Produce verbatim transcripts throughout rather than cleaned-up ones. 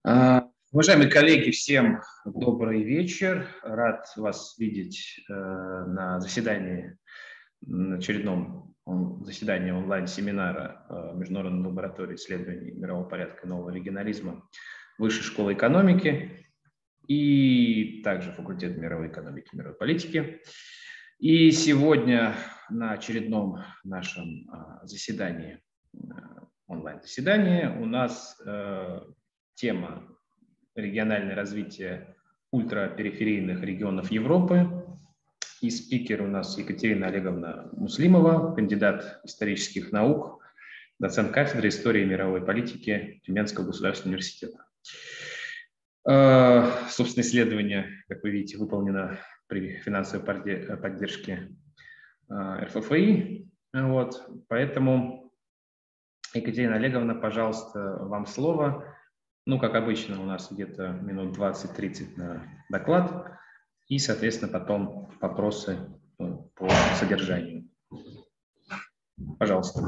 А, Уважаемые коллеги, всем добрый вечер. Рад вас видеть э, на заседании, на очередном он- заседании онлайн-семинара э, Международной лаборатории исследований мирового порядка и нового регионализма Высшей школы экономики и также факультет мировой экономики и мировой политики. И сегодня на очередном нашем э, заседании, э, онлайн-заседании, у нас э, тема региональное развитие ультрапериферийных регионов Европы. И спикер у нас Екатерина Олеговна Муслимова, кандидат исторических наук, доцент кафедры истории и мировой политики Тюменского государственного университета. Э, Собственно, исследование, как вы видите, выполнено при финансовой поддержке э, эр эф эф и. Вот. Поэтому, Екатерина Олеговна, пожалуйста, вам слово. Ну, как обычно, у нас где-то минут двадцать-тридцать на доклад, и, соответственно, потом вопросы по содержанию. Пожалуйста.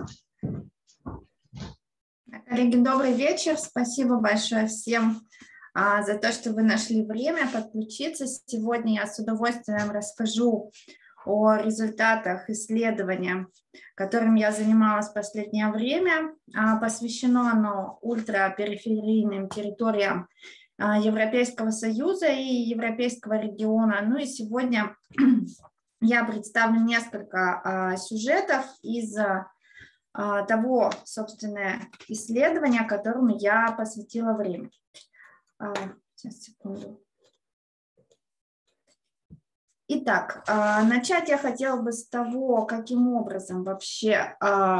Коллеги, добрый вечер. Спасибо большое всем а, за то, что вы нашли время подключиться. Сегодня я с удовольствием расскажу о результатах исследования, которым я занималась в последнее время. Посвящено оно ультрапериферийным территориям Европейского Союза и Европейского региона. Ну и сегодня я представлю несколько сюжетов из того, собственно, исследования, которому я посвятила время. Сейчас, секунду. Итак, начать я хотела бы с того, каким образом вообще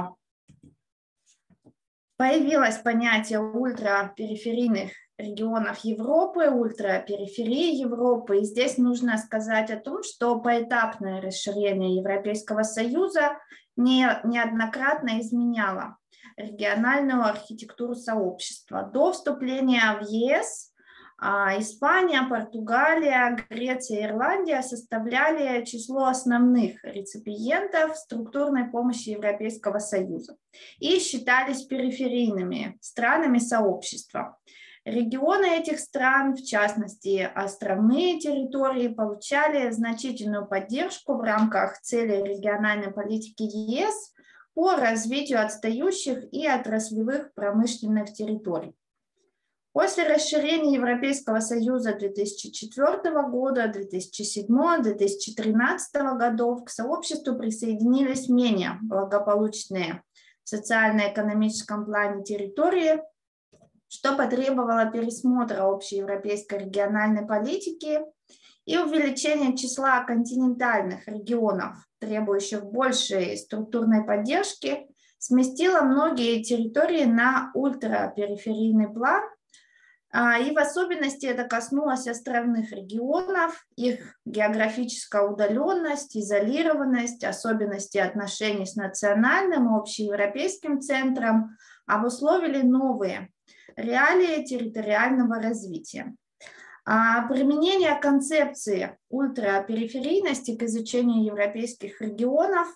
появилось понятие ультрапериферийных регионов Европы, ультрапериферии Европы. И здесь нужно сказать о том, что поэтапное расширение Европейского Союза неоднократно изменяло региональную архитектуру сообщества. До вступления в е эс Испания, Португалия, Греция и Ирландия составляли число основных реципиентов структурной помощи Европейского Союза и считались периферийными странами сообщества. Регионы этих стран, в частности островные территории, получали значительную поддержку в рамках целей региональной политики е эс по развитию отстающих и отраслевых промышленных территорий. После расширения Европейского Союза две тысячи четвёртого года, две тысячи седьмого — две тысячи тринадцатого годов к сообществу присоединились менее благополучные в социально-экономическом плане территории, что потребовало пересмотра общей европейской региональной политики и увеличения числа континентальных регионов, требующих большей структурной поддержки, сместило многие территории на ультрапериферийный план. И в особенности это коснулось островных регионов, их географическая удаленность, изолированность, особенности отношений с национальным и общеевропейским центром обусловили новые реалии территориального развития. Применение концепции ультрапериферийности к изучению европейских регионов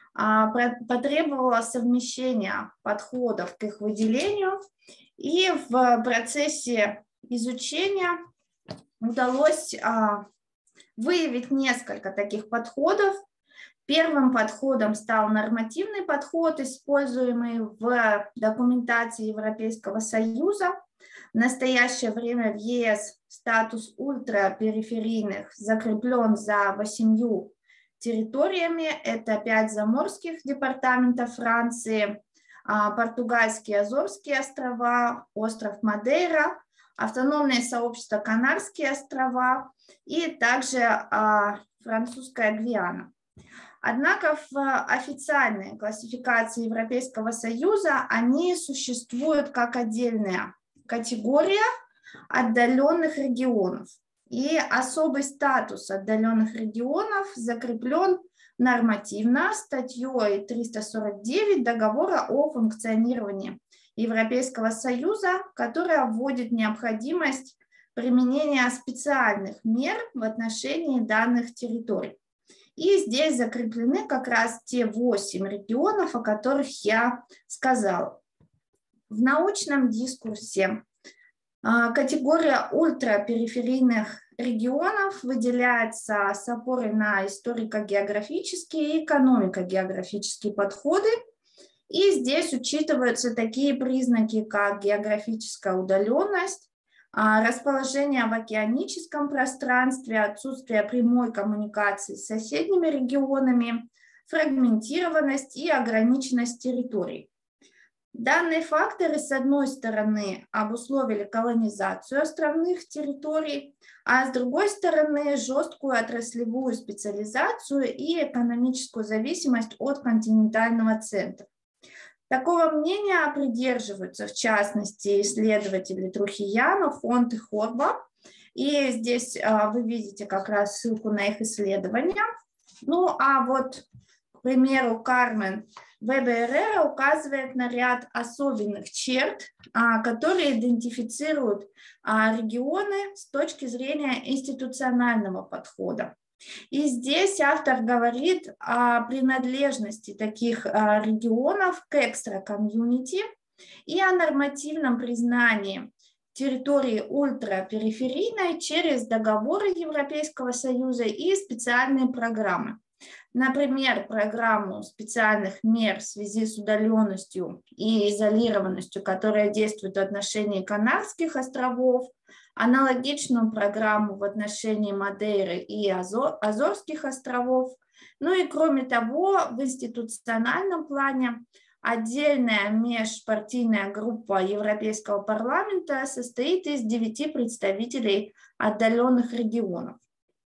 потребовало совмещения подходов к их выделению, и в процессе изучения удалось выявить несколько таких подходов. Первым подходом стал нормативный подход, используемый в документации Европейского Союза. В настоящее время в е эс статус ультрапериферийных закреплен за восемью территориями. Это пять заморских департаментов Франции, Португальские Азорские острова, остров Мадейра, автономное сообщество Канарские острова и также французская Гвиана. Однако в официальной классификации Европейского Союза они существуют как отдельная категория отдаленных регионов. И особый статус отдаленных регионов закреплен нормативно статьей триста сорок девять Договора о функционировании Европейского Союза, которая вводит необходимость применения специальных мер в отношении данных территорий. И здесь закреплены как раз те восемь регионов, о которых я сказала. В научном дискурсе Категория ультрапериферийных регионов выделяется с опорой на историко-географические и экономико-географические подходы. И здесь учитываются такие признаки, как географическая удаленность, расположение в океаническом пространстве, отсутствие прямой коммуникации с соседними регионами, фрагментированность и ограниченность территорий. Данные факторы, с одной стороны, обусловили колонизацию островных территорий, а с другой стороны, жесткую отраслевую специализацию и экономическую зависимость от континентального центра. Такого мнения придерживаются, в частности, исследователи Трухиянов, Фонт и Хорба. И здесь вы видите как раз ссылку на их исследования. Ну, а вот, к примеру, Кармен Вебер указывает на ряд особенных черт, которые идентифицируют регионы с точки зрения институционального подхода. И здесь автор говорит о принадлежности таких регионов к экстра-комьюнити и о нормативном признании территории ультрапериферийной через договоры Европейского Союза и специальные программы. Например, программу специальных мер в связи с удаленностью и изолированностью, которая действует в отношении Канарских островов, аналогичную программу в отношении Мадейры и Азор, Азорских островов. Ну и кроме того, в институциональном плане отдельная межпартийная группа Европейского парламента состоит из девяти представителей отдаленных регионов.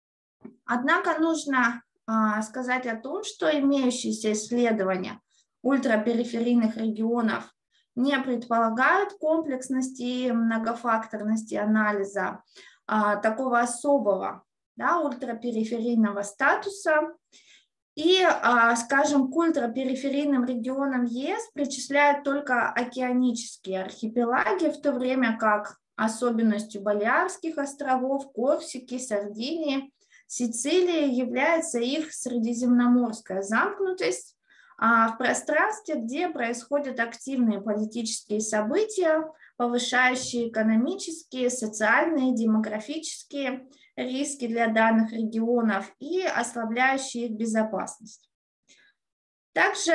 Однако нужно сказать о том, что имеющиеся исследования ультрапериферийных регионов не предполагают комплексности и многофакторности анализа а, такого особого, да, ультрапериферийного статуса. И, а, скажем, к ультрапериферийным регионам ЕС причисляют только океанические архипелаги, в то время как особенностью Балиарских островов, Корсики, Сардинии, Сицилии является их средиземноморская замкнутость в пространстве, где происходят активные политические события, повышающие экономические, социальные, демографические риски для данных регионов и ослабляющие их безопасность. Также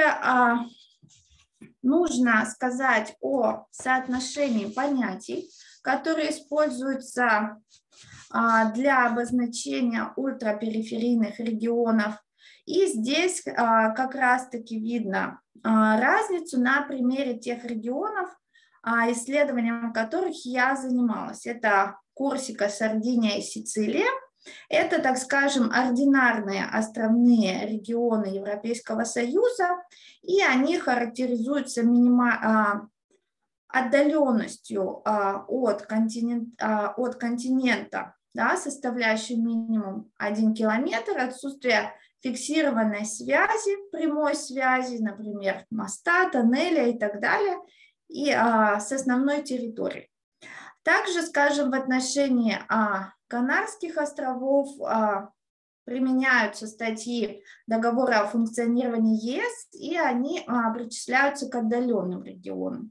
нужно сказать о соотношении понятий, которые используются для обозначения ультрапериферийных регионов. И здесь как раз-таки видно разницу на примере тех регионов, исследованием которых я занималась. Это Корсика, Сардиния и Сицилия. Это, так скажем, ординарные островные регионы Европейского Союза, и они характеризуются минима... отдаленностью от континента, от континента, да, составляющей минимум один километр, отсутствие фиксированной связи, прямой связи, например, моста, тоннеля и так далее, и а, с основной территорией. Также, скажем, в отношении а, Канарских островов а, применяются статьи договора о функционировании ЕС, и они а, причисляются к отдаленным регионам.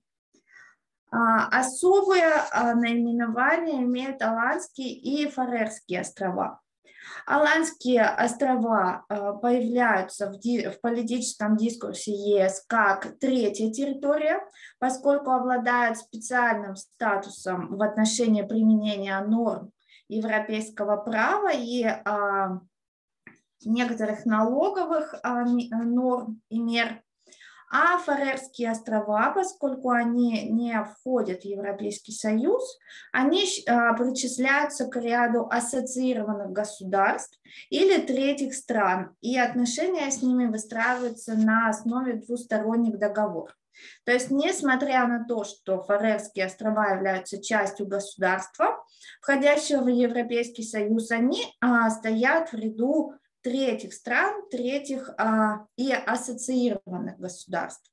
Особое наименование имеют Аландские и Фарерские острова. Аландские острова появляются в, ди, в политическом дискурсе ЕС как третья территория, поскольку обладают специальным статусом в отношении применения норм европейского права и а, некоторых налоговых а, норм и мер. А Фарерские острова, поскольку они не входят в Европейский Союз, они а, причисляются к ряду ассоциированных государств или третьих стран, и отношения с ними выстраиваются на основе двусторонних договоров. То есть, несмотря на то, что Фарерские острова являются частью государства, входящего в Европейский Союз, они а, стоят в ряду третьих стран, третьих а, и ассоциированных государств.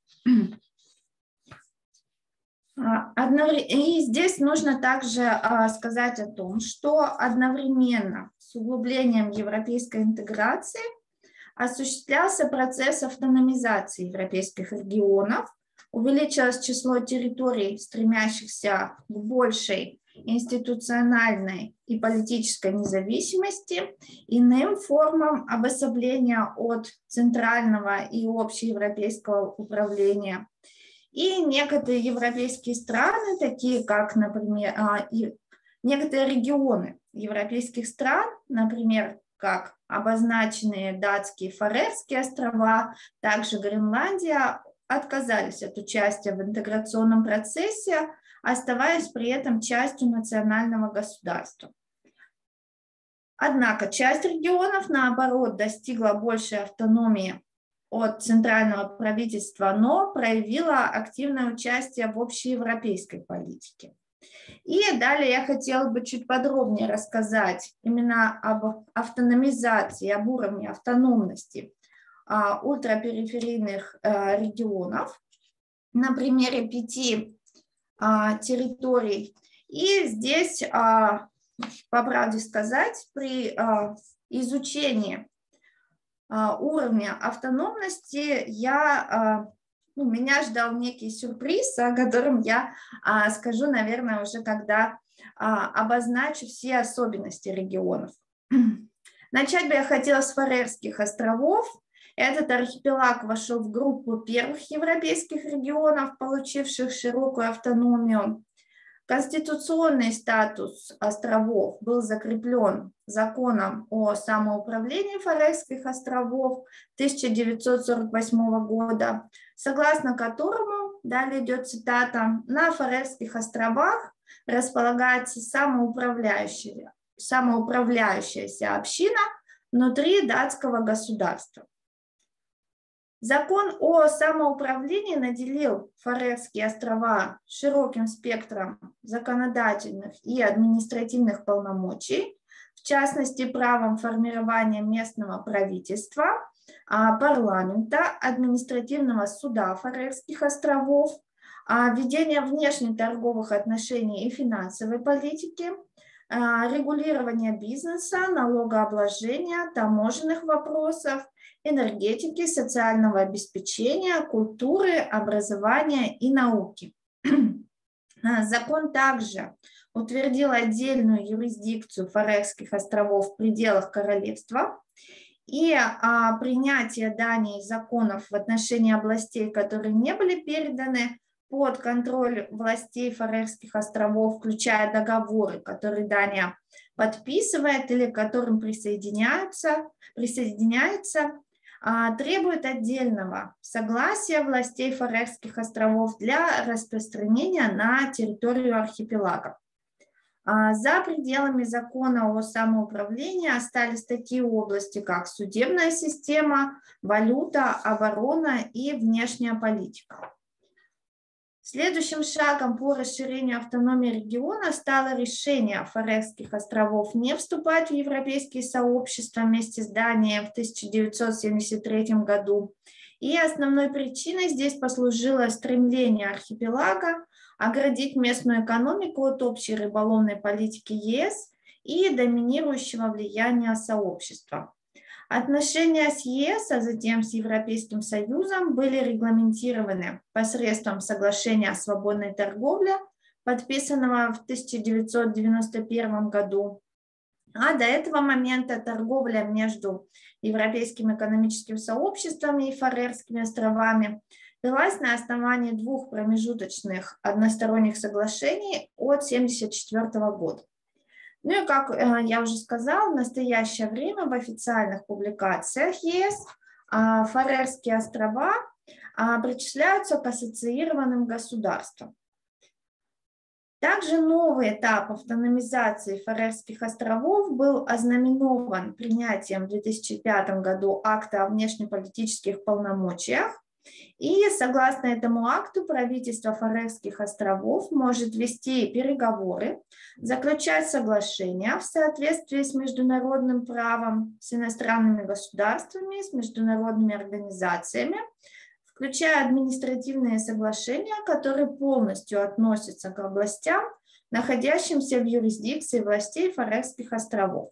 И здесь нужно также а, сказать о том, что одновременно с углублением европейской интеграции осуществлялся процесс автономизации европейских регионов, увеличилось число территорий, стремящихся к большей институциональной и политической независимости, иным формам обособления от центрального и общеевропейского управления. И некоторые европейские страны, такие как, например, и некоторые регионы европейских стран, например, как обозначенные датские Фарерские острова, также Гренландия, отказались от участия в интеграционном процессе, оставаясь при этом частью национального государства. Однако часть регионов, наоборот, достигла большей автономии от центрального правительства, но проявила активное участие в общеевропейской политике. И далее я хотела бы чуть подробнее рассказать именно об автономизации, об уровне автономности а, ультрапериферийных а, регионов на примере пяти а, территорий. И здесь, а, по правде сказать, при а, изучении а, уровня автономности я... А, Ну, меня ждал некий сюрприз, о котором я а, скажу, наверное, уже когда а, обозначу все особенности регионов. Начать бы я хотела с Фарерских островов. Этот архипелаг вошел в группу первых европейских регионов, получивших широкую автономию. Конституционный статус островов был закреплен законом о самоуправлении Фарерских островов тысяча девятьсот сорок восьмого года, согласно которому, далее идет цитата, на Фарерских островах располагается самоуправляющая, самоуправляющаяся община внутри датского государства. Закон о самоуправлении наделил Фарерские острова широким спектром законодательных и административных полномочий, в частности, правом формирования местного правительства, парламента, административного суда Фарерских островов, ведения внешнеторговых отношений и финансовой политики, регулирования бизнеса, налогообложения, таможенных вопросов, энергетики, социального обеспечения, культуры, образования и науки. Закон также утвердил отдельную юрисдикцию Фарерских островов в пределах королевства, и а, принятие Дании законов в отношении областей, которые не были переданы под контроль властей Фарерских островов, включая договоры, которые Дания подписывает или к которым присоединяются, присоединяется, требует отдельного согласия властей Фарерских островов для распространения на территорию архипелага. За пределами закона о самоуправлении остались такие области, как судебная система, валюта, оборона и внешняя политика. Следующим шагом по расширению автономии региона стало решение Фарерских островов не вступать в европейские сообщества вместе с Данией в тысяча девятьсот семьдесят третьем году. И основной причиной здесь послужило стремление архипелага оградить местную экономику от общей рыболовной политики ЕС и доминирующего влияния сообщества. Отношения с ЕС, а затем с Европейским Союзом были регламентированы посредством соглашения о свободной торговле, подписанного в тысяча девятьсот девяносто первом году. А до этого момента торговля между Европейским экономическим сообществом и Фарерскими островами велась на основании двух промежуточных односторонних соглашений от тысяча девятьсот семьдесят четвёртого года. Ну и, как я уже сказала, в настоящее время в официальных публикациях ЕС Фарерские острова причисляются к ассоциированным государствам. Также новый этап автономизации Фарерских островов был ознаменован принятием в две тысячи пятом году акта о внешнеполитических полномочиях. И согласно этому акту правительство Фарерских островов может вести переговоры, заключать соглашения в соответствии с международным правом, с иностранными государствами, с международными организациями, включая административные соглашения, которые полностью относятся к областям, находящимся в юрисдикции властей Фарерских островов.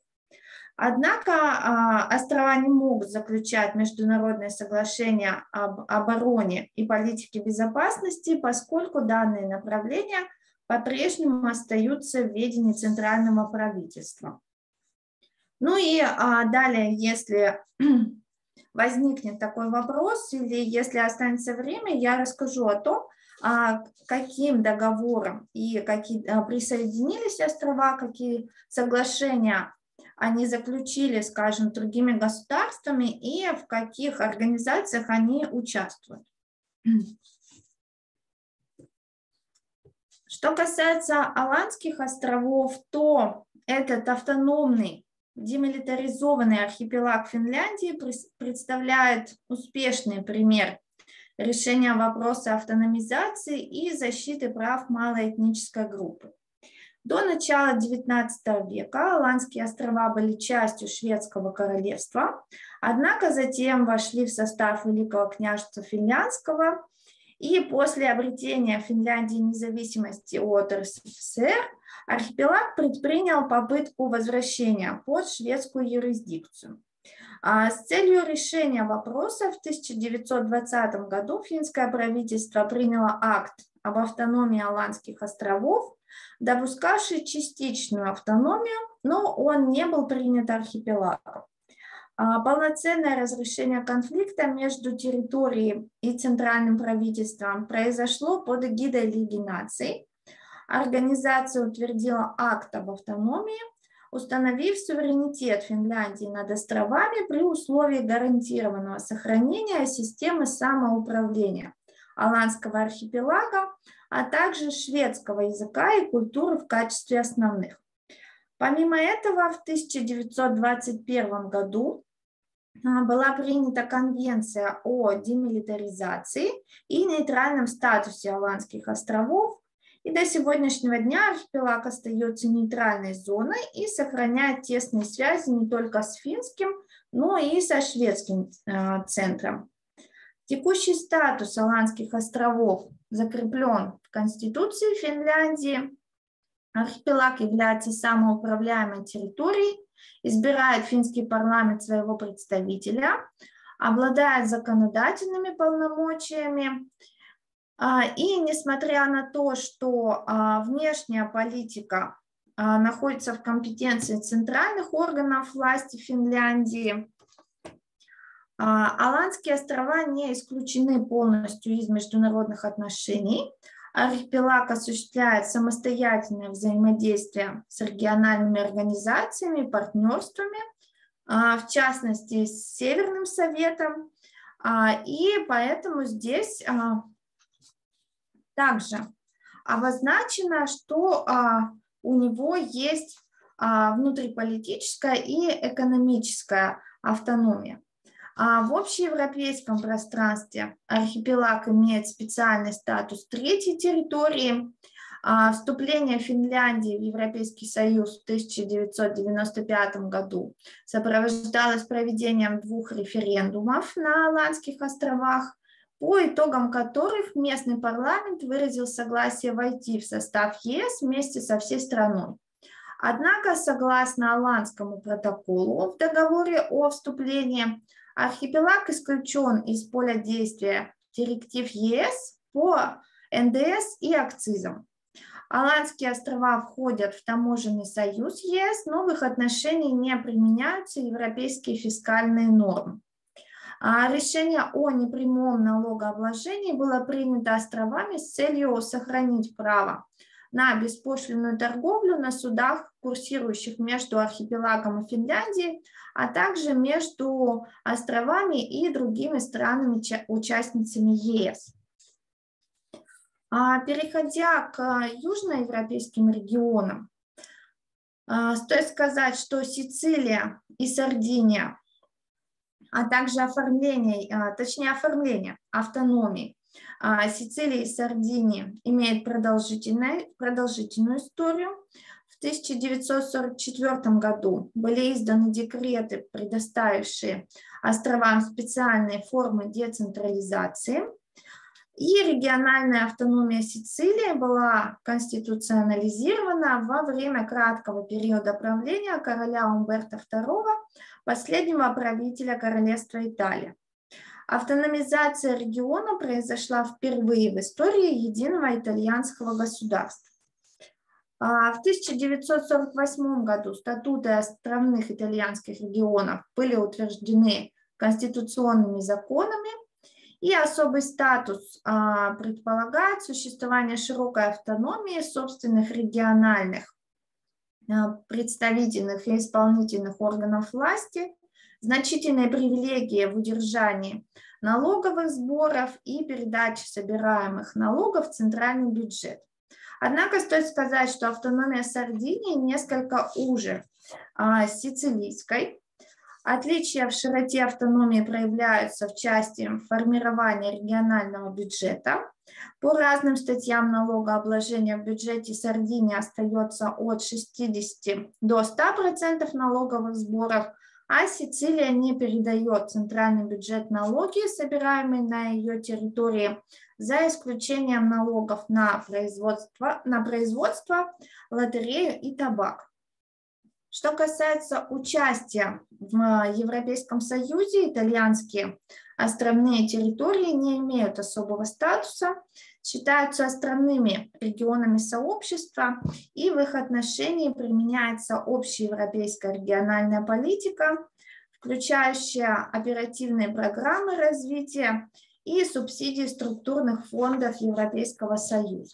Однако острова не могут заключать международные соглашения об обороне и политике безопасности, поскольку данные направления по-прежнему остаются в ведении центрального правительства. Ну и а, далее, если возникнет такой вопрос или если останется время, я расскажу о том, а, каким договором и какие а, присоединились острова, какие соглашения они заключили, скажем, с другими государствами и в каких организациях они участвуют. Что касается Аландских островов, то этот автономный демилитаризованный архипелаг Финляндии представляет успешный пример решения вопроса автономизации и защиты прав малоэтнической группы. До начала девятнадцатого века Аландские острова были частью Шведского королевства, однако затем вошли в состав Великого княжества Финляндского, и после обретения Финляндии независимости от РСФСР архипелаг предпринял попытку возвращения под шведскую юрисдикцию. С целью решения вопроса в тысяча девятьсот двадцатом году финское правительство приняло акт об автономии Аландских островов, допускавший частичную автономию, но он не был принят архипелагом. Полноценное разрешение конфликта между территорией и центральным правительством произошло под эгидой Лиги наций. Организация утвердила акт об автономии, установив суверенитет Финляндии над островами при условии гарантированного сохранения системы самоуправления Аландского архипелага, а также шведского языка и культуры в качестве основных. Помимо этого, в тысяча девятьсот двадцать первом году была принята Конвенция о демилитаризации и нейтральном статусе Аландских островов, и до сегодняшнего дня архипелаг остается нейтральной зоной и сохраняет тесные связи не только с финским, но и со шведским э, центром. Текущий статус Аландских островов закреплен в Конституции Финляндии. Архипелаг является самоуправляемой территорией, избирает финский парламент своего представителя, обладает законодательными полномочиями. И несмотря на то, что внешняя политика находится в компетенции центральных органов власти Финляндии, Аландские острова не исключены полностью из международных отношений. Архипелаг осуществляет самостоятельное взаимодействие с региональными организациями, партнерствами, в частности, с Северным Советом. И поэтому здесь также обозначено, что у него есть внутриполитическая и экономическая автономия. В общеевропейском пространстве архипелаг имеет специальный статус третьей территории. Вступление Финляндии в Европейский Союз в тысяча девятьсот девяносто пятом году сопровождалось проведением двух референдумов на Аландских островах, по итогам которых местный парламент выразил согласие войти в состав ЕС вместе со всей страной. Однако, согласно Аландскому протоколу в договоре о вступлении, архипелаг исключен из поля действия директив ЕС по эн дэ эс и акцизам. Аландские острова входят в таможенный союз ЕС, но в их отношении не применяются европейские фискальные нормы. Решение о непрямом налогообложении было принято островами с целью сохранить право на беспошлинную торговлю на судах, курсирующих между архипелагом и Финляндией, а также между островами и другими странами-участницами ЕС. Переходя к южноевропейским регионам, стоит сказать, что Сицилия и Сардиния, а также оформление, точнее оформление автономии Сицилии и Сардинии имеет продолжительную, продолжительную историю. В тысяча девятьсот сорок четвёртом году были изданы декреты, предоставившие островам специальные формы децентрализации. И региональная автономия Сицилии была конституционализирована во время краткого периода правления короля Умберто второго, последнего правителя королевства Италия. Автономизация региона произошла впервые в истории единого итальянского государства. В тысяча девятьсот сорок восьмом году статуты островных итальянских регионов были утверждены конституционными законами, и особый статус предполагает существование широкой автономии собственных региональных представительных и исполнительных органов власти, значительные привилегии в удержании налоговых сборов и передаче собираемых налогов в центральный бюджет. Однако стоит сказать, что автономия Сардинии несколько уже а, сицилийской. Отличия в широте автономии проявляются в части формирования регионального бюджета. По разным статьям налогообложения в бюджете Сардинии остается от шестидесяти до ста процентов налоговых сборов, а Сицилия не передает в центральный бюджет налоги, собираемые на ее территории, за исключением налогов на производство, на производство, лотерею и табак. Что касается участия в Европейском Союзе, итальянские островные территории не имеют особого статуса, считаются островными регионами сообщества, и в их отношении применяется общеевропейская региональная политика, включающая оперативные программы развития и субсидии структурных фондов Европейского Союза.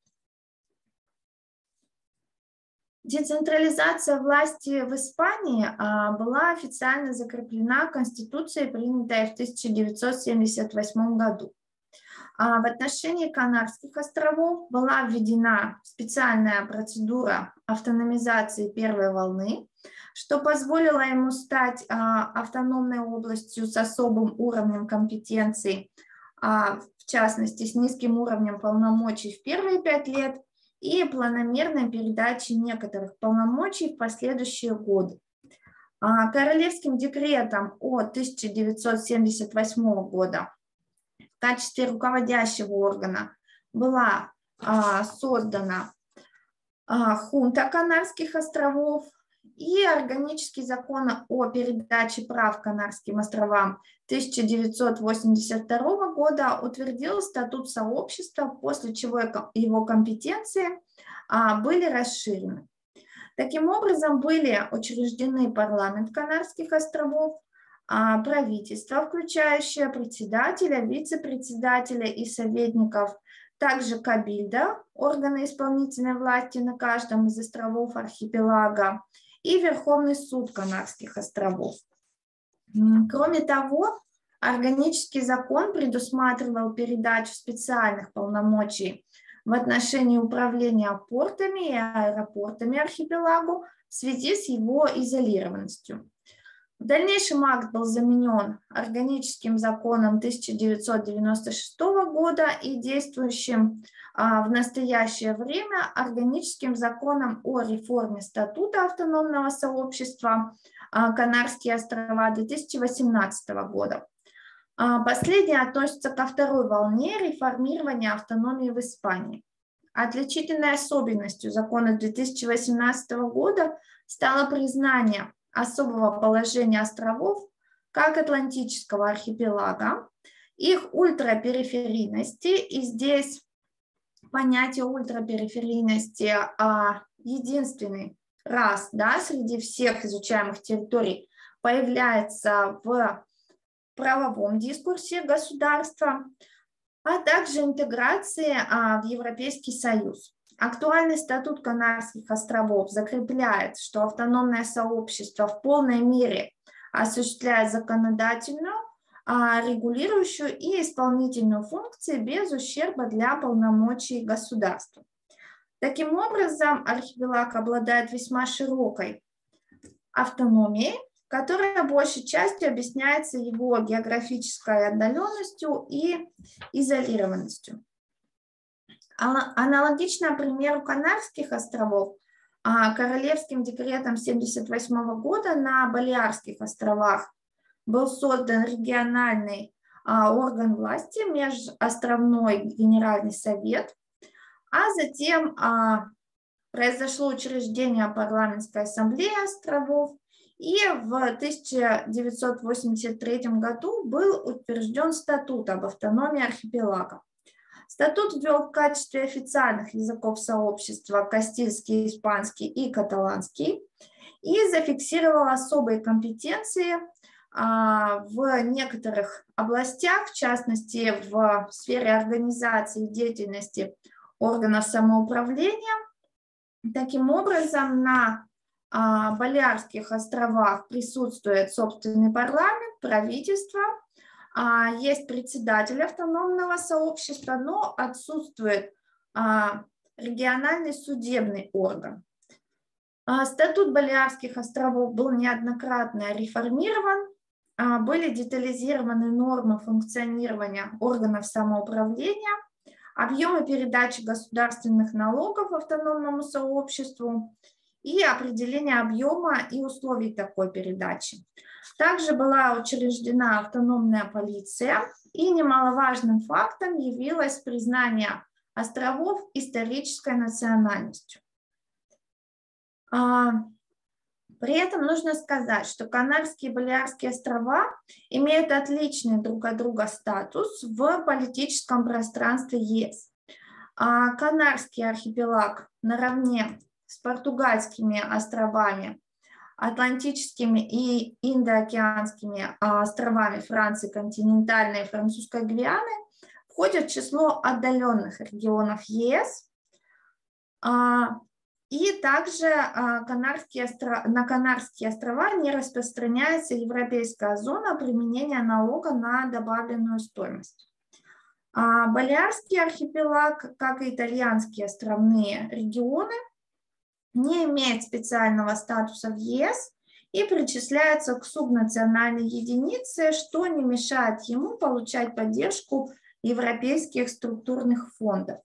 Децентрализация власти в Испании была официально закреплена Конституцией, принятой в тысяча девятьсот семьдесят восьмом году. В отношении Канарских островов была введена специальная процедура автономизации первой волны, что позволило ему стать автономной областью с особым уровнем компетенций, в частности, с низким уровнем полномочий в первые пять лет, и планомерной передачи некоторых полномочий в последующие годы. Королевским декретом от тысяча девятьсот семьдесят восьмого года в качестве руководящего органа была создана хунта Канарских островов, и органический закон о передаче прав Канарским островам тысяча девятьсот восемьдесят второго года утвердил статут сообщества, после чего его компетенции были расширены. Таким образом, были учреждены парламент Канарских островов, правительство, включающее председателя, вице-председателя и советников, также кабильда, органы исполнительной власти на каждом из островов архипелага, и Верховный суд Канарских островов. Кроме того, органический закон предусматривал передачу специальных полномочий в отношении управления портами и аэропортами архипелагу в связи с его изолированностью. В дальнейшем акт был заменен органическим законом тысяча девятьсот девяносто шестого года и действующим в настоящее время органическим законом о реформе статута автономного сообщества Канарские острова две тысячи восемнадцатого года. Последний относится ко второй волне реформирования автономии в Испании. Отличительной особенностью закона две тысячи восемнадцатого года стало признание особого положения островов как Атлантического архипелага, их ультрапериферийности, и здесь понятие ультрапериферийности а, единственный раз, да, среди всех изучаемых территорий появляется в правовом дискурсе государства, а также интеграции а, в Европейский Союз. Актуальный статут Канарских островов закрепляет, что автономное сообщество в полной мере осуществляет законодательную, регулирующую и исполнительную функции без ущерба для полномочий государства. Таким образом, архипелаг обладает весьма широкой автономией, которая большей частью объясняется его географической отдаленностью и изолированностью. Аналогично примеру Канарских островов, королевским декретом семьдесят восьмого года на Балеарских островах был создан региональный орган власти, межостровной генеральный совет, а затем произошло учреждение парламентской ассамблеи островов, и в тысяча девятьсот восемьдесят третьем году был утвержден статут об автономии архипелага. Статут ввел в качестве официальных языков сообщества кастильский, испанский и каталанский и зафиксировал особые компетенции в некоторых областях, в частности, в сфере организации деятельности органов самоуправления. Таким образом, на Балеарских островах присутствует собственный парламент, правительство, есть председатель автономного сообщества, но отсутствует региональный судебный орган. Статут Балеарских островов был неоднократно реформирован, были детализированы нормы функционирования органов самоуправления, объемы передачи государственных налогов автономному сообществу и определение объема и условий такой передачи. Также была учреждена автономная полиция, и немаловажным фактом явилось признание островов исторической национальностью. При этом нужно сказать, что Канарские и Балеарские острова имеют отличный друг от друга статус в политическом пространстве ЕС. Канарский архипелаг наравне с португальскими островами, атлантическими и индоокеанскими островами Франции, континентальной и французской Гвианы входят в число отдаленных регионов ЕС. И также Канарские острова, на Канарские острова не распространяется европейская зона применения налога на добавленную стоимость. Балеарский архипелаг, как и итальянские островные регионы, не имеет специального статуса в ЕС и причисляется к субнациональной единице, что не мешает ему получать поддержку европейских структурных фондов.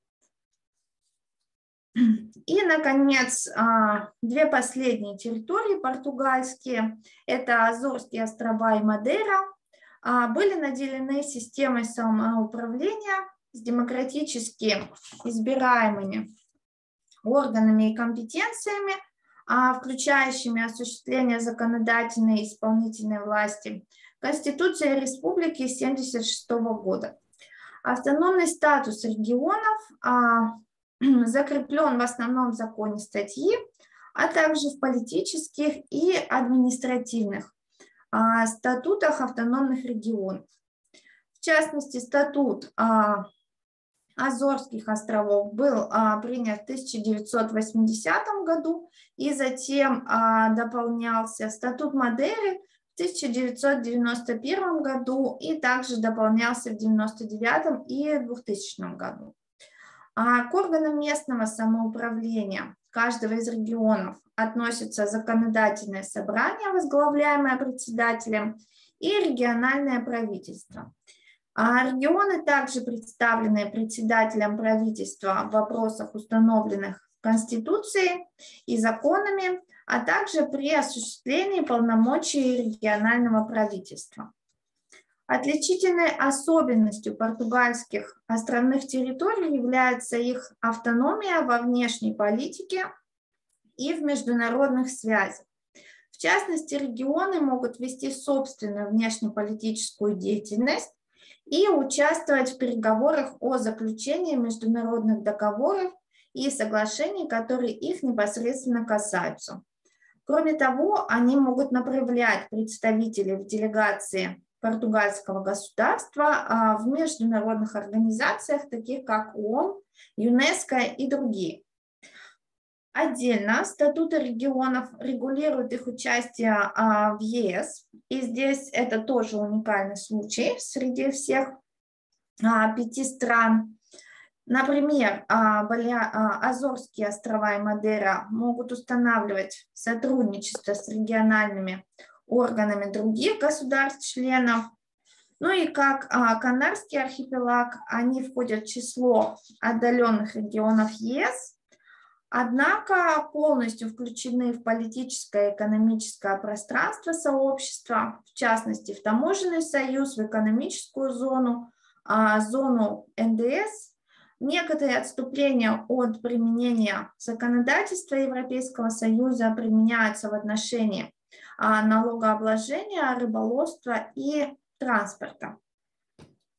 И, наконец, две последние территории португальские, это Азорские острова и Мадейра, были наделены системой самоуправления с демократически избираемыми органами и компетенциями, включающими осуществление законодательной и исполнительной власти. Конституция Республики тысяча девятьсот семьдесят шестого года. Автономный статус регионов закреплен в основном законе статьи, а также в политических и административных статутах автономных регионов. В частности, статут Азорских островов был принят в тысяча девятьсот восьмидесятом году и затем дополнялся статут Мадейры в тысяча девятьсот девяносто первом году и также дополнялся в девяносто девятом и двухтысячном году. К органам местного самоуправления каждого из регионов относятся законодательное собрание, возглавляемое председателем, и региональное правительство. Регионы также представлены председателем правительства в вопросах, установленных Конституцией и законами, а также при осуществлении полномочий регионального правительства. Отличительной особенностью португальских островных территорий является их автономия во внешней политике и в международных связях. В частности, регионы могут вести собственную внешнеполитическую деятельность и участвовать в переговорах о заключении международных договоров и соглашений, которые их непосредственно касаются. Кроме того, они могут направлять представителей в делегации португальского государства в международных организациях, таких как ООН, ЮНЕСКО и другие. Отдельно статуты регионов регулируют их участие в ЕС, и здесь это тоже уникальный случай среди всех пяти стран. Например, Азорские острова и Мадейра могут устанавливать сотрудничество с региональными органами других государств-членов. Ну и как Канарский архипелаг, они входят в число отдаленных регионов ЕС, однако полностью включены в политическое и экономическое пространство сообщества, в частности, в таможенный союз, в экономическую зону, зону эн дэ эс. Некоторые отступления от применения законодательства Европейского Союза применяются в отношении налогообложения, рыболовства и транспорта.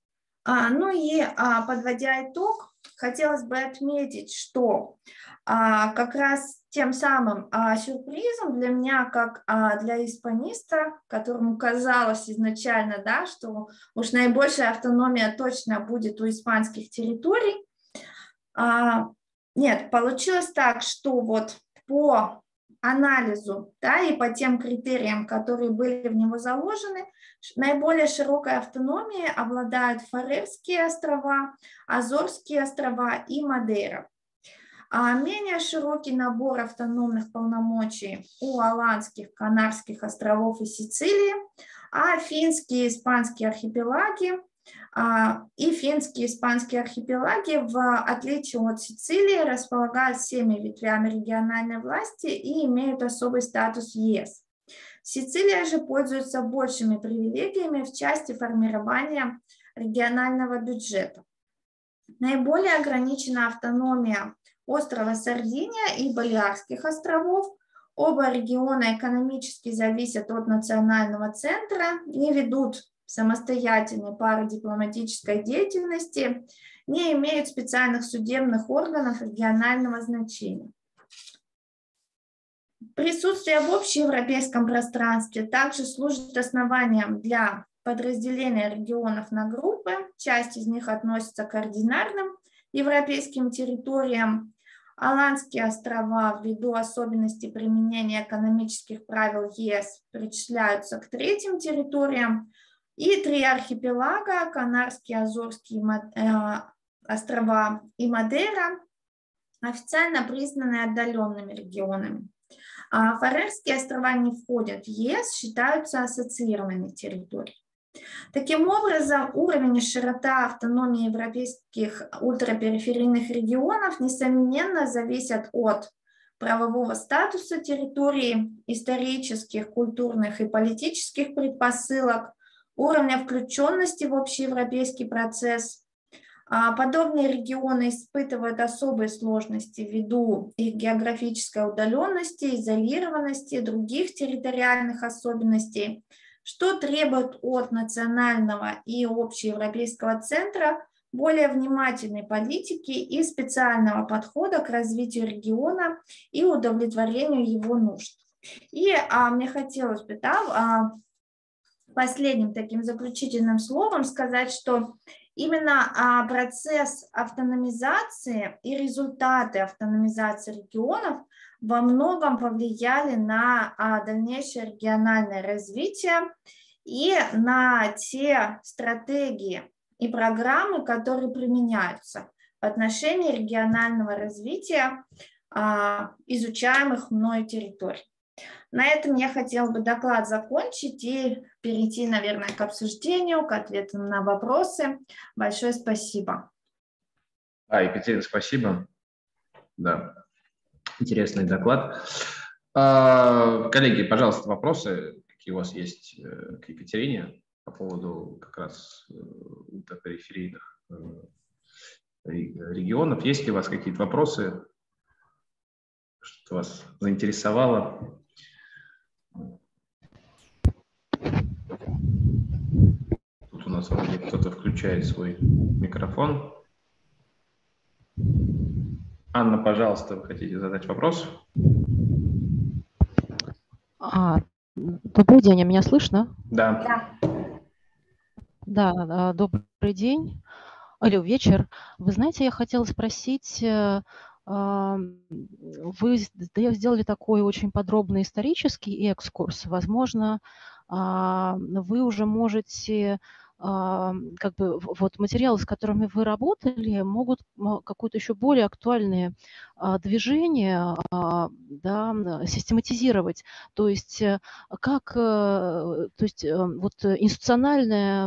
А, ну и а, подводя итог, хотелось бы отметить, что а, как раз тем самым а, сюрпризом для меня, как а, для испаниста, которому казалось изначально, да, что уж наибольшая автономия точно будет у испанских территорий, а, нет, получилось так, что вот по анализу, да, и по тем критериям, которые были в него заложены, наиболее широкой автономией обладают Фарерские острова, Азорские острова и Мадейра. А менее широкий набор автономных полномочий у Аландских, Канарских островов и Сицилии, а финские и испанские архипелаги и финские и испанские архипелаги, в отличие от Сицилии, располагают всеми ветвями региональной власти и имеют особый статус ЕС. Сицилия же пользуется большими привилегиями в части формирования регионального бюджета. Наиболее ограничена автономия острова Сардиния и Балиарских островов. Оба региона экономически зависят от национального центра, не ведут самостоятельной парадипломатической деятельности, не имеют специальных судебных органов регионального значения. Присутствие в общеевропейском пространстве также служит основанием для подразделения регионов на группы. Часть из них относится к ординарным европейским территориям. Аландские острова ввиду особенностей применения экономических правил ЕС причисляются к третьим территориям. И три архипелага, Канарские, Азорские острова и Мадейра, официально признаны отдаленными регионами. А Фарерские острова не входят в ЕС, считаются ассоциированными территориями. Таким образом, уровень и широта автономии европейских ультрапериферийных регионов несомненно зависят от правового статуса территории, исторических, культурных и политических предпосылок, уровня включенности в общеевропейский процесс. Подобные регионы испытывают особые сложности ввиду их географической удаленности, изолированности, других территориальных особенностей, что требует от национального и общеевропейского центра более внимательной политики и специального подхода к развитию региона и удовлетворению его нужд. И а, мне хотелось бы, да, а, последним таким заключительным словом сказать, что именно а, процесс автономизации и результаты автономизации регионов во многом повлияли на а, дальнейшее региональное развитие и на те стратегии и программы, которые применяются в отношении регионального развития а, изучаемых мною территорий. На этом я хотела бы доклад закончить и перейти, наверное, к обсуждению, к ответам на вопросы. Большое спасибо. А, Екатерина, спасибо. Да, интересный доклад. А, коллеги, пожалуйста, вопросы, какие у вас есть к Екатерине по поводу как раз ультрапериферийных регионов. Есть ли у вас какие-то вопросы, что вас заинтересовало? Тут у нас вроде кто-то включает свой микрофон. Анна, пожалуйста, вы хотите задать вопрос? А, добрый день, а меня слышно? Да. Да, да, добрый день. Алло, вечер. Вы знаете, я хотела спросить, вы сделали такой очень подробный исторический экскурс. Возможно, вы уже можете, как бы, вот материалы, с которыми вы работали, могут какое-то еще более актуальное движение, да, систематизировать. То есть как, то есть вот институциональная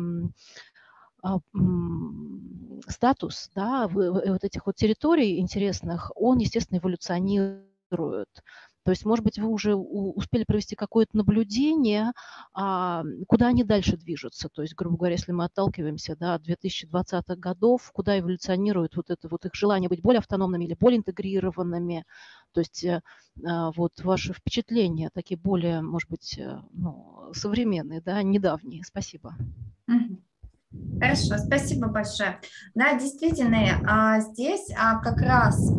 статус, да, вот этих вот территорий интересных, он, естественно, эволюционирует. То есть, может быть, вы уже успели провести какое-то наблюдение, куда они дальше движутся. То есть, грубо говоря, если мы отталкиваемся, да, от две тысячи двадцатых годов, куда эволюционирует вот это вот их желание быть более автономными или более интегрированными. То есть, вот ваши впечатления такие более, может быть, ну, современные, да, недавние. Спасибо. Mm-hmm. Хорошо, спасибо большое. Да, действительно, здесь как раз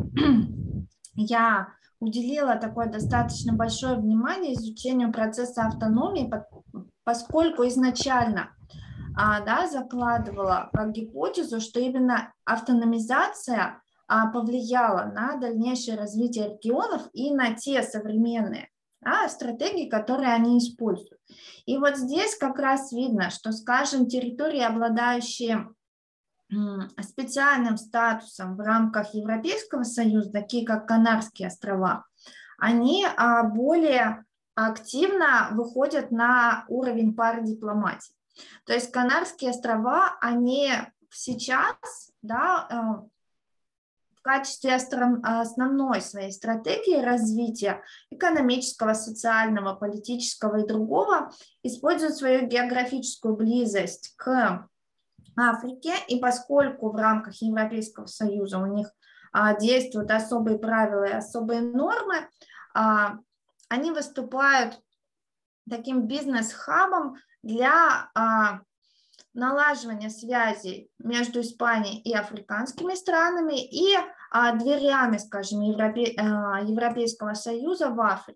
я уделила такое достаточно большое внимание изучению процесса автономии, поскольку изначально да, закладывала как гипотезу, что именно автономизация повлияла на дальнейшее развитие регионов и на те современные да, стратегии, которые они используют. И вот здесь как раз видно, что, скажем, территории, обладающие специальным статусом в рамках Европейского Союза, такие как Канарские острова, они более активно выходят на уровень парадипломатии. То есть Канарские острова, они сейчас да, в качестве основной своей стратегии развития экономического, социального, политического и другого используют свою географическую близость к Африке, и поскольку в рамках Европейского Союза у них а, действуют особые правила и особые нормы, а, они выступают таким бизнес-хабом для а, налаживания связей между Испанией и африканскими странами и а, дверями, скажем, Европе, а, Европейского Союза в Африку.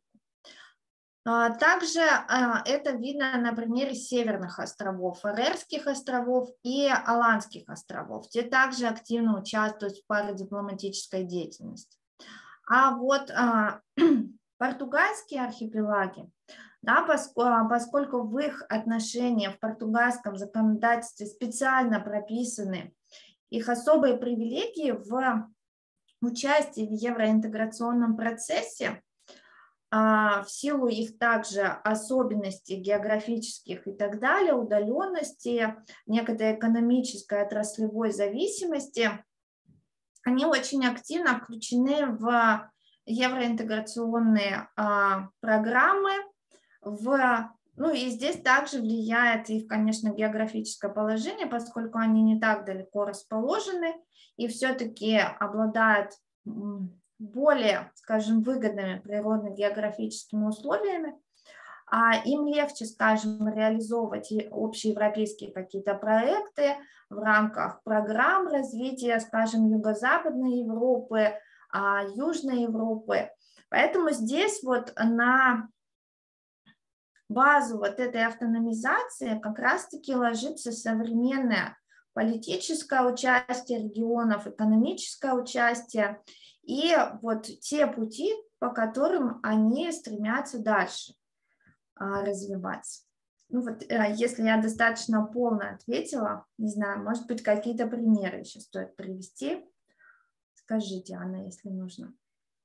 Также это видно на примере Северных островов, Фарерских островов и Аландских островов, где также активно участвуют в парадипломатической деятельности. А вот португальские архипелаги, да, поскольку в их отношениях в португальском законодательстве специально прописаны их особые привилегии в участии в евроинтеграционном процессе, в силу их также особенностей географических и так далее, удаленности, некоторой экономической отраслевой зависимости, они очень активно включены в евроинтеграционные программы, в, ну и здесь также влияет их, конечно, географическое положение, поскольку они не так далеко расположены и все-таки обладают более, скажем, выгодными природно-географическими условиями, а им легче, скажем, реализовывать общеевропейские какие-то проекты в рамках программ развития, скажем, Юго-Западной Европы, Южной Европы. Поэтому здесь вот на базу вот этой автономизации как раз-таки ложится современное политическое участие регионов, экономическое участие, и вот те пути, по которым они стремятся дальше а, развиваться. Ну вот, если я достаточно полно ответила, не знаю, может быть, какие-то примеры еще стоит привести. Скажите, Анна, если нужно.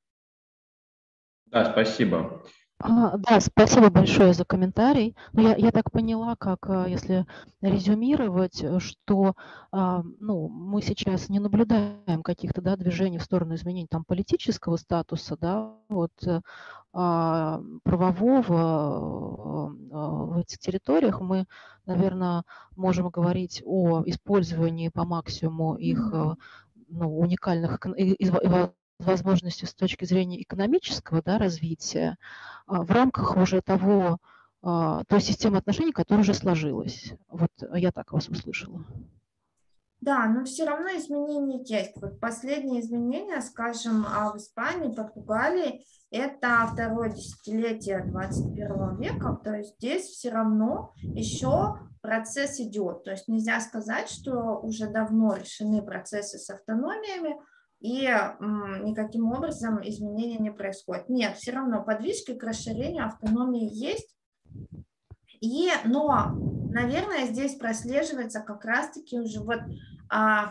Да, спасибо. А, да, спасибо большое за комментарий. Я, я так поняла, как если резюмировать, что а, ну, мы сейчас не наблюдаем каких-то да, движений в сторону изменения там, политического статуса, да, вот, а, правового в этих территориях. Мы, наверное, можем говорить о использовании по максимуму их ну, уникальных возможности с точки зрения экономического да, развития в рамках уже того, той системы отношений, которая уже сложилась. Вот я так вас услышала. Да, но все равно изменения есть. Вот последние изменения, скажем, в Испании, Португалии, это второе десятилетие двадцать первого века, то есть здесь все равно еще процесс идет. То есть нельзя сказать, что уже давно решены процессы с автономиями, и м, никаким образом изменения не происходят. Нет, все равно подвижки к расширению автономии есть, и, но, наверное, здесь прослеживается как раз-таки уже вот а,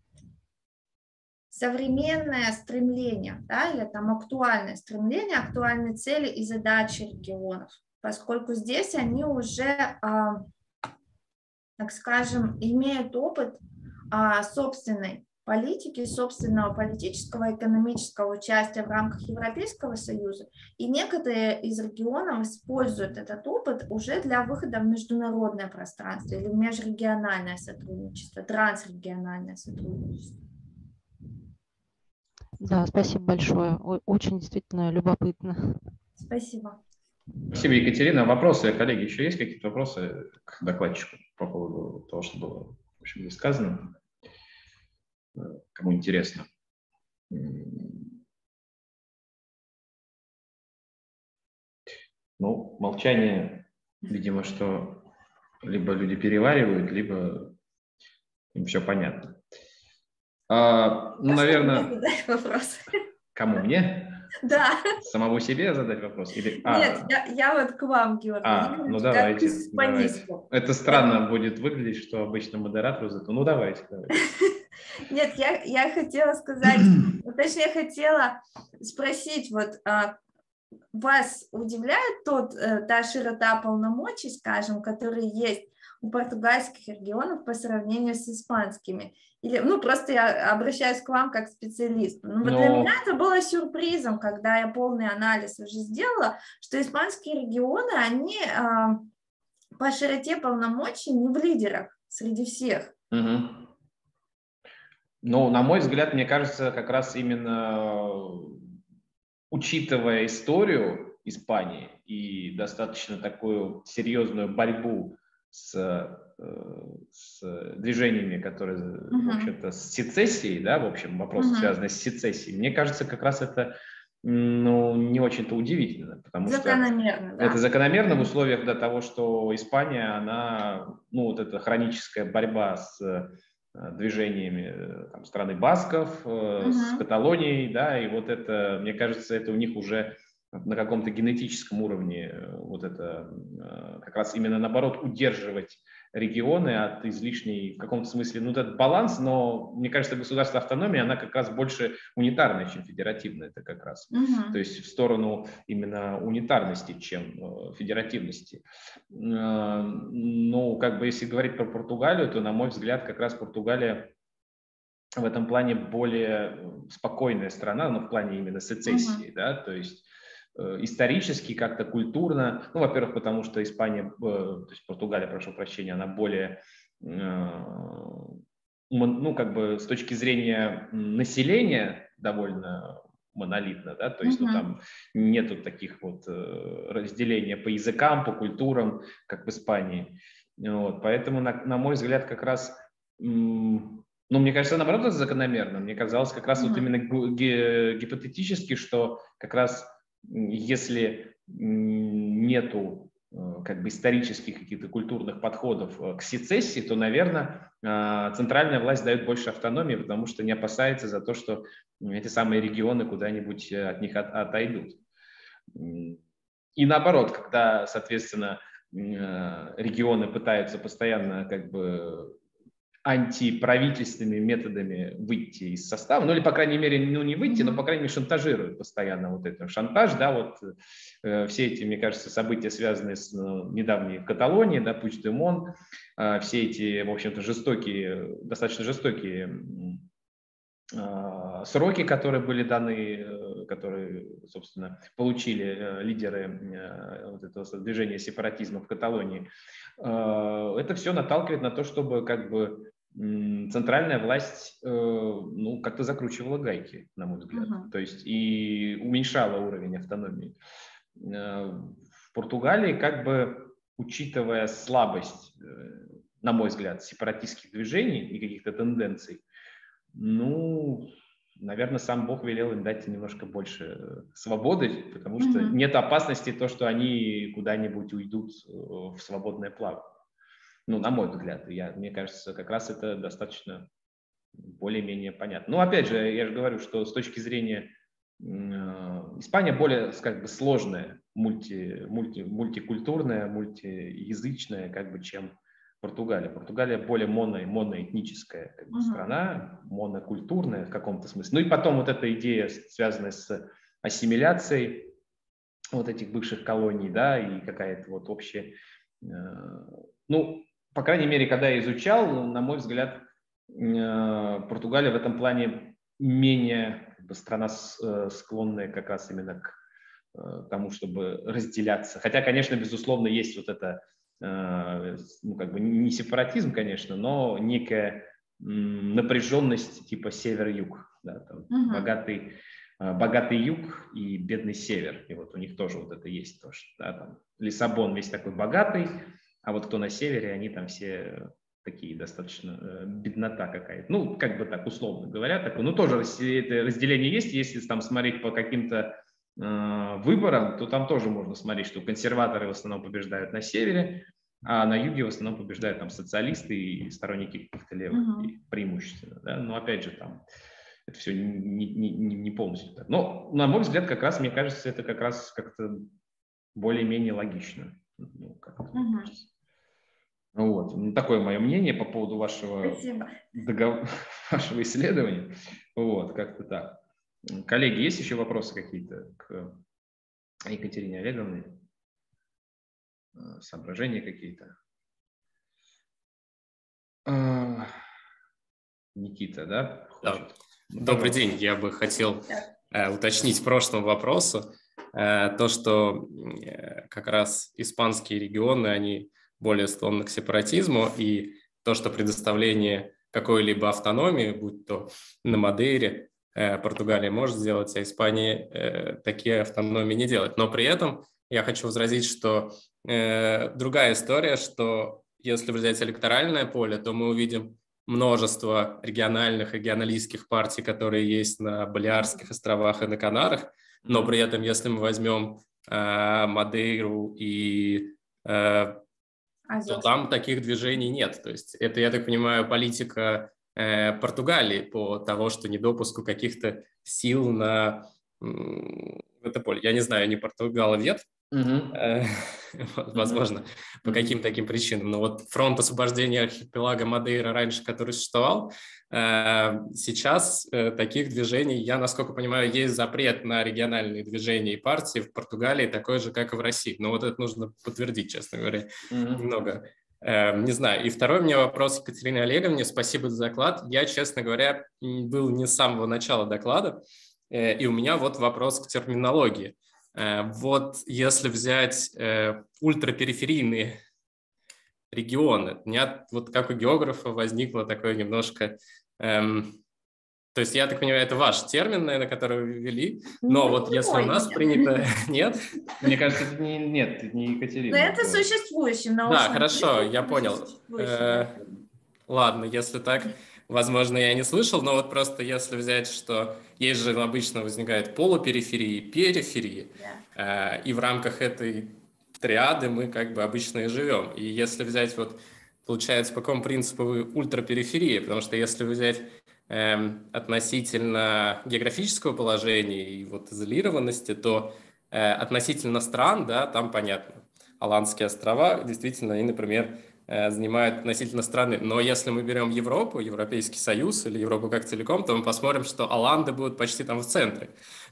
современное стремление, да, или там актуальное стремление, актуальные цели и задачи регионов, поскольку здесь они уже, а, так скажем, имеют опыт а, собственной политики, собственного политического и экономического участия в рамках Европейского Союза, и некоторые из регионов используют этот опыт уже для выхода в международное пространство или в межрегиональное сотрудничество, трансрегиональное сотрудничество. Да, спасибо большое. Очень действительно любопытно. Спасибо. Спасибо, Екатерина. Вопросы, коллеги, еще есть какие-то вопросы к докладчику по поводу того, что было общем, здесь сказано, кому интересно. Ну, молчание, видимо, что либо люди переваривают, либо им все понятно. А, ну, наверное... Задать вопрос. Кому, мне? Да. Самому себе задать вопрос? Или... Нет, а, я, я вот к вам, Георгий. а, ну давайте, давайте. Это странно я... будет выглядеть, что обычно модератору зато. Ну давайте, давайте. Нет, я, я хотела сказать, точнее, хотела спросить, вот вас удивляет тот, та широта полномочий, скажем, которые есть у португальских регионов по сравнению с испанскими? Или, ну, просто я обращаюсь к вам как специалист. Ну, вот Но... для меня это было сюрпризом, когда я полный анализ уже сделала, что испанские регионы, они а, по широте полномочий не в лидерах среди всех. Угу. Ну, на мой взгляд, мне кажется, как раз именно учитывая историю Испании и достаточно такую серьезную борьбу с, с движениями, которые, uh-huh. в общем-то, с сецессией, да, в общем, вопрос, uh-huh. связанный с сецессией, мне кажется, как раз это, ну, не очень-то удивительно, потому закономерно, что да. это закономерно в условиях до того, что Испания, она, ну, вот эта хроническая борьба с движениями там, страны басков, uh-huh. с Каталонией, да, и вот это, мне кажется, это у них уже на каком-то генетическом уровне вот это как раз именно наоборот удерживать регионы от излишней, в каком-то смысле, ну, этот баланс, но мне кажется, государство автономии, она как раз больше унитарная, чем федеративная, это как раз. Uh-huh. То есть в сторону именно унитарности, чем федеративности. Ну, как бы если говорить про Португалию, то, на мой взгляд, как раз Португалия в этом плане более спокойная страна, но в плане именно сецессии, uh-huh. да, то есть исторически, как-то культурно, ну, во-первых, потому что Испания, то есть Португалия, прошу прощения, она более, ну, как бы с точки зрения населения довольно монолитно, да, то есть, uh-huh. ну, там нету таких вот разделения по языкам, по культурам, как в Испании, вот, поэтому, на, на мой взгляд, как раз, ну, мне кажется, наоборот, это закономерно, мне казалось как раз uh-huh. вот именно гипотетически, что как раз если нету как бы исторических каких-то культурных подходов к сецессии, то, наверное, центральная власть дает больше автономии, потому что не опасается за то, что эти самые регионы куда-нибудь от них от, отойдут. И наоборот, когда, соответственно, регионы пытаются постоянно как бы антиправительственными методами выйти из состава, ну или, по крайней мере, ну не выйти, но, по крайней мере, шантажируют постоянно вот этот шантаж, да, вот э, все эти, мне кажется, события, связанные с ну, недавней Каталонией, да, Пучдемон, э, все эти, в общем-то, жестокие, достаточно жестокие э, сроки, которые были даны, э, которые, собственно, получили э, лидеры э, вот этого движения сепаратизма в Каталонии, э, это все наталкивает на то, чтобы как бы центральная власть э, ну, как-то закручивала гайки, на мой взгляд, uh-huh. то есть и уменьшала уровень автономии. Э, в Португалии, как бы учитывая слабость, э, на мой взгляд, сепаратистских движений и каких-то тенденций, ну, наверное, сам Бог велел им дать немножко больше свободы, потому что uh-huh. нет опасности то, что они куда-нибудь уйдут в свободное плавание. Ну, на мой взгляд, я, мне кажется, как раз это достаточно более-менее понятно. Ну, опять же, я же говорю, что с точки зрения э, Испания более, как бы, сложная, мульти, мульти, мультикультурная, мультиязычная, как бы, чем Португалия. Португалия более моно, моноэтническая как бы, uh-huh. страна, монокультурная в каком-то смысле. Ну и потом вот эта идея, связанная с ассимиляцией вот этих бывших колоний, да, и какая-то вот общая, э, ну, по крайней мере, когда я изучал, на мой взгляд, Португалия в этом плане менее как бы, страна, склонная как раз именно к тому, чтобы разделяться. Хотя, конечно, безусловно, есть вот это, ну, как бы не сепаратизм, конечно, но некая напряженность типа север-юг. Да, там, uh-huh. богатый, богатый юг и бедный север. И вот у них тоже вот это есть. Тоже, да, там, Лиссабон весь такой богатый, а вот кто на севере, они там все такие достаточно, э, беднота какая-то. Ну, как бы так, условно говоря. Такое. Ну, тоже это разделение есть. Если там смотреть по каким-то э, выборам, то там тоже можно смотреть, что консерваторы в основном побеждают на севере, а на юге в основном побеждают там социалисты и сторонники каких-то левых Мгм. идей, преимущественно. Да? Но опять же, там это все не, не, не, не полностью так. Но, на мой взгляд, как раз, мне кажется, это как раз как-то более-менее логично. Ну, как-то, мне Мгм. кажется. Вот. Ну, такое мое мнение по поводу вашего, Спасибо. догов... вашего исследования. Вот, как-то так. Коллеги, есть еще вопросы какие-то к Екатерине Олеговне? Соображения какие-то? А, Никита, да? Да. Хочет? Ну, Добрый пожалуйста. день. Я бы хотел э, уточнить к прошлому вопросу э, то, что э, как раз испанские регионы, они более склонны к сепаратизму, и то, что предоставление какой-либо автономии, будь то на Мадейре, э, Португалия может сделать, а Испания э, такие автономии не делает. Но при этом я хочу возразить, что э, другая история, что если взять электоральное поле, то мы увидим множество региональных, регионалистских партий, которые есть на Балиарских островах и на Канарах, но при этом, если мы возьмем э, Мадейру и э, то там таких движений нет. То есть это, я так понимаю, политика э, Португалии по того, что недопуску каких-то сил на м, это поле. Я не знаю, не португаловед, Угу. э, возможно, по каким таким причинам. Но вот фронт освобождения архипелага Мадейра раньше, который существовал, э, сейчас э, таких движений, я, насколько понимаю, есть запрет на региональные движения и партии в Португалии, такой же, как и в России. Но вот это нужно подтвердить, честно говоря, немного. Э, не знаю. И второй у меня вопрос к Екатерине Олеговне. Спасибо за доклад. Я, честно говоря, был не с самого начала доклада, э, и у меня вот вопрос к терминологии. Вот если взять э, ультрапериферийные регионы, у меня вот как у географа возникло такое немножко... Эм, то есть я так понимаю, это ваш термин, наверное, который вы ввели, но Не вот если у нас нет. принято... Нет? Мне кажется, это не, нет, это не Екатерина. Но это существующий в научном Да, хорошо, языке, я это понял. существующий, Э, да. Ладно, если так, возможно, я не слышал, но вот просто если взять, что есть же обычно возникает полупериферии, периферии, Да. э, и в рамках этой триады мы как бы обычно и живем. И если взять вот, получается, по какому принципу вы ультрапериферия, потому что если взять э, относительно географического положения и вот изолированности, то э, относительно стран, да, там понятно. Аландские острова, действительно, они, например, занимают относительно страны. Но если мы берем Европу, Европейский Союз или Европу как целиком, то мы посмотрим, что Аланды будут почти там в центре.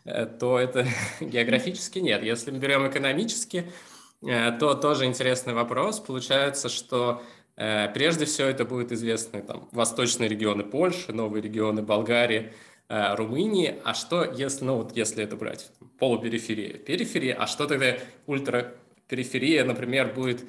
То это географически нет. Если мы берем экономически, то тоже интересный вопрос. Получается, что прежде всего это будут известны там, восточные регионы Польши, новые регионы Болгарии, Румынии. А что, если, ну, вот если это брать полупериферия, периферия, а что тогда ультрапериферия, например, будет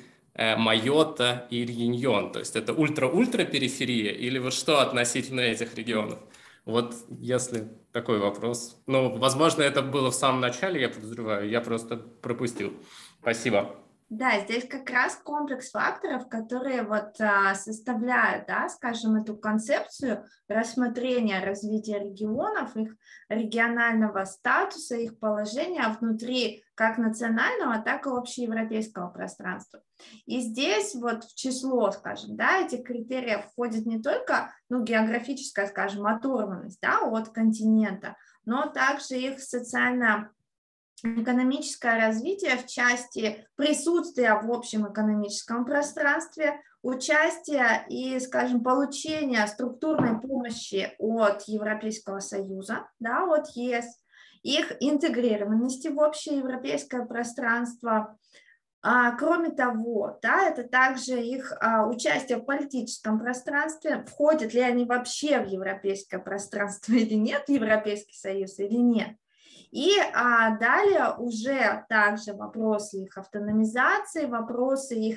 Майотта и Рьиньон, то есть это ультра-ультра-периферия или вот что относительно этих регионов? Вот если такой вопрос. Ну, возможно, это было в самом начале, я подозреваю, я просто пропустил. Спасибо. Да, здесь как раз комплекс факторов, которые вот а, составляют, да, скажем, эту концепцию рассмотрения развития регионов, их регионального статуса, их положения внутри как национального, так и общеевропейского пространства. И здесь вот в число, скажем, да, этих критериев входит не только, ну, географическая, скажем, оторванность, да, от континента, но также их социально экономическое развитие в части присутствия в общем экономическом пространстве, участия и, скажем, получения структурной помощи от Европейского Союза, да, от ЕС, их интегрированности в общее европейское пространство. А, кроме того, да, это также их а, участие в политическом пространстве, входят ли они вообще в европейское пространство или нет, в Европейский Союз или нет. И а, далее уже также вопросы их автономизации, вопросы их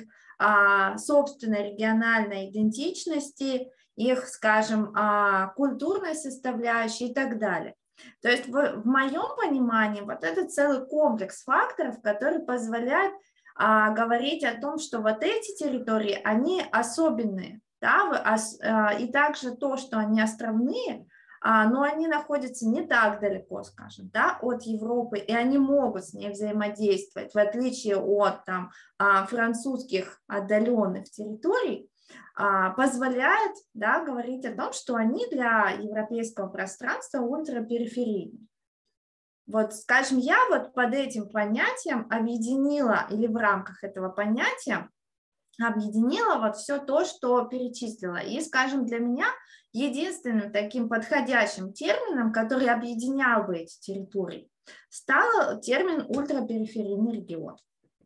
а, собственной региональной идентичности, их, скажем, а, культурной составляющей и так далее. То есть в, в моем понимании вот это целый комплекс факторов, который позволяет а, говорить о том, что вот эти территории, они особенные. да, и также то, что они островные, но они находятся не так далеко, скажем, да, от Европы, и они могут с ней взаимодействовать, в отличие от там, французских отдаленных территорий, позволяет, да, говорить о том, что они для европейского пространства ультрапериферийны. Вот, скажем, я вот под этим понятием объединила, или в рамках этого понятия, объединила вот все то, что перечислила. И, скажем, для меня единственным таким подходящим термином, который объединял бы эти территории, стал термин ультрапериферийный регион.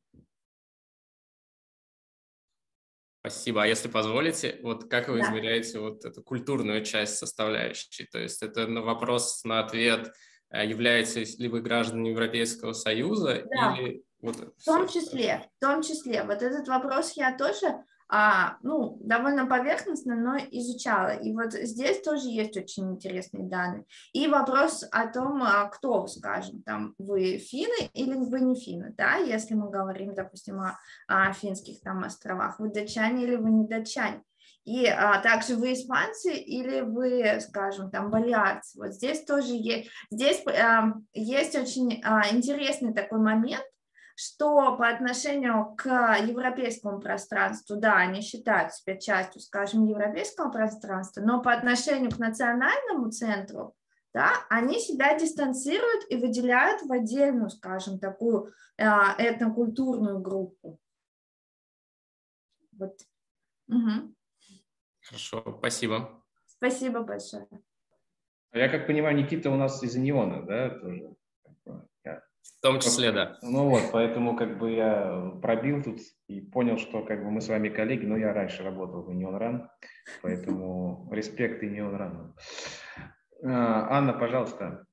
Спасибо. А если позволите, вот как вы Да. измеряете вот эту культурную часть составляющей? То есть это на вопрос, на ответ, являетесь ли вы гражданами Европейского Союза, Да. или... Вот в том числе, в том числе, вот этот вопрос я тоже, а, ну, довольно поверхностно, но изучала. И вот здесь тоже есть очень интересные данные. И вопрос о том, кто, скажем, там, вы финны или вы не финны, да, если мы говорим, допустим, о, о финских там островах, вы датчане или вы не датчане. И а, также вы испанцы или вы, скажем, там, балиарцы. Вот здесь тоже есть, здесь а, есть очень а, интересный такой момент, что по отношению к европейскому пространству, да, они считают себя частью, скажем, европейского пространства, но по отношению к национальному центру, да, они себя дистанцируют и выделяют в отдельную, скажем, такую э, этнокультурную группу. Вот. Угу. Хорошо, спасибо. Спасибо большое. Я как понимаю, Никита у нас из Униона, да, тоже? В том числе, да. Ну вот, поэтому как бы я пробил тут и понял, что как бы мы с вами коллеги, но я раньше работал в Union Run, поэтому респект Union Run. Анна, пожалуйста.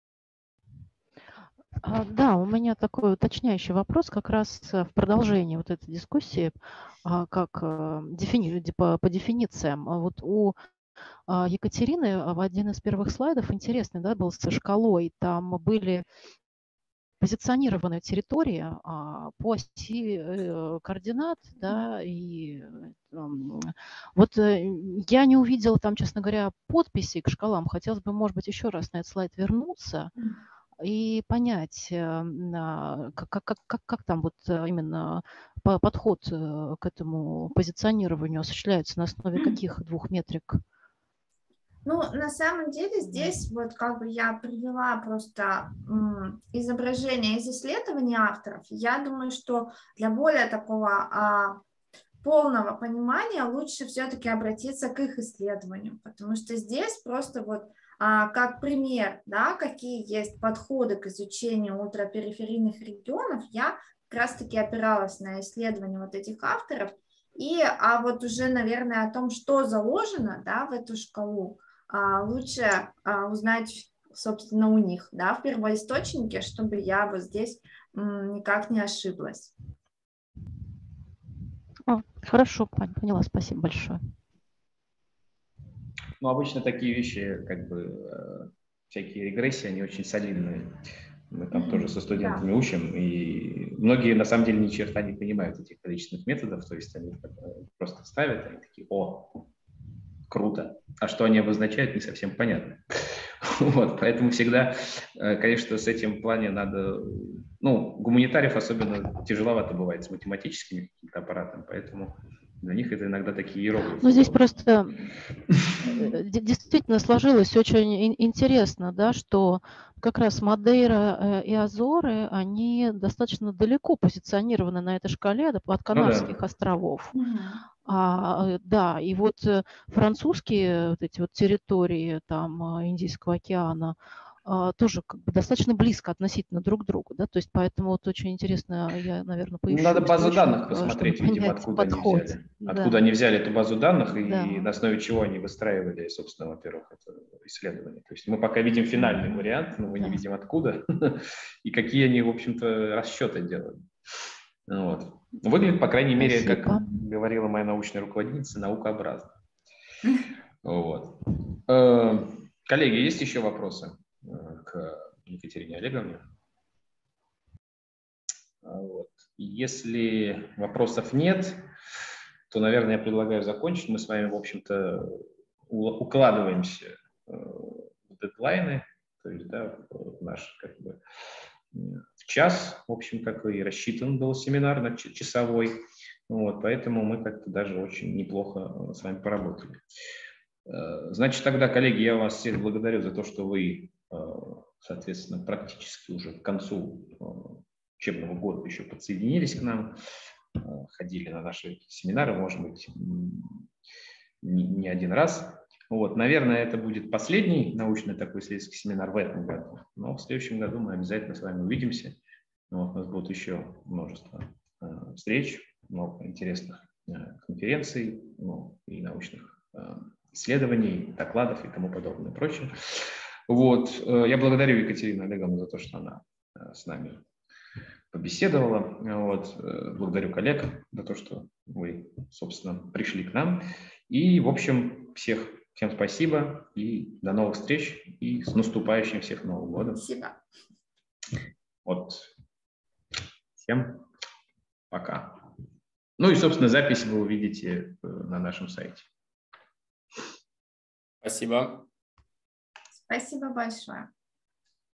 Да, у меня такой уточняющий вопрос как раз в продолжении вот этой дискуссии, как дефини... по, по дефинициям. Вот у Екатерины в один из первых слайдов интересный, да, был со шкалой, там были позиционированная территория а, по оси э, координат, да, и э, вот э, я не увидела там, честно говоря, подписи к шкалам. Хотелось бы, может быть, еще раз на этот слайд вернуться и понять, э, как, как, как, как там вот именно подход к этому позиционированию осуществляется, на основе каких двух метрик? Ну, на самом деле здесь вот как бы я привела просто м, изображение из исследований авторов. Я думаю, что для более такого а, полного понимания лучше все-таки обратиться к их исследованию, потому что здесь просто вот а, как пример, да, какие есть подходы к изучению ультрапериферийных регионов, я как раз-таки опиралась на исследования вот этих авторов, и а вот уже, наверное, о том, что заложено, да, в эту шкалу, лучше узнать, собственно, у них, да, в первоисточнике, чтобы я вот здесь никак не ошиблась. О, хорошо, поняла, спасибо большое. Ну, обычно такие вещи, как бы, всякие регрессии, они очень солидные. Мы там mm-hmm. тоже со студентами да. учим, и многие, на самом деле, ни черта не понимают этих количественных методов, то есть они просто ставят, они такие, о, круто. А что они обозначают, не совсем понятно. Вот, поэтому всегда, конечно, с этим в плане надо... Ну, гуманитариев особенно тяжеловато бывает с математическими какими-то аппаратами, поэтому для них это иногда такие иероглифы. Ну, здесь просто действительно сложилось очень интересно, да, что как раз Мадейра и Азоры, они достаточно далеко позиционированы на этой шкале от Канарских ну, да. островов. А, да, и вот французские вот эти вот территории там Индийского океана а, тоже как бы достаточно близко относительно друг к другу, да, то есть поэтому вот очень интересно, я, наверное, поищу. Надо базу данных посмотреть, видимо, откуда подход. они взяли. Да. Откуда они взяли эту базу данных и да. на основе чего они выстраивали, собственно, во-первых, это исследование. То есть мы пока видим финальный да. вариант, но мы да. не видим откуда и какие они, в общем-то, расчеты делали. Вот. Выглядит, по крайней мере, Спасибо. Как говорила моя научная руководительница, наукообразно. Вот. Коллеги, есть еще вопросы к Екатерине Олеговне? Вот. Если вопросов нет, то, наверное, я предлагаю закончить. Мы с вами, в общем-то, укладываемся в дедлайны, то есть, да, в наш, как бы, в час, в общем, как и рассчитан был семинар на часовой. Вот, поэтому мы как-то даже очень неплохо с вами поработали. Значит, тогда, коллеги, я вас всех благодарю за то, что вы, соответственно, практически уже к концу учебного года еще подсоединились к нам, ходили на наши семинары, может быть, не один раз. Вот, наверное, это будет последний научный такой исследовательский семинар в этом году, но в следующем году мы обязательно с вами увидимся. Вот, у нас будет еще множество э, встреч, много интересных э, конференций, ну, и научных э, исследований, докладов и тому подобное, и прочее. Вот, э, я благодарю Екатерину Олеговну за то, что она э, с нами побеседовала. Вот, э, благодарю коллег за то, что вы, собственно, пришли к нам. И, в общем, всех Всем спасибо и до новых встреч, и с наступающим всех Новым годом. Спасибо. Вот. Всем пока. Ну и, собственно, запись вы увидите на нашем сайте. Спасибо. Спасибо большое.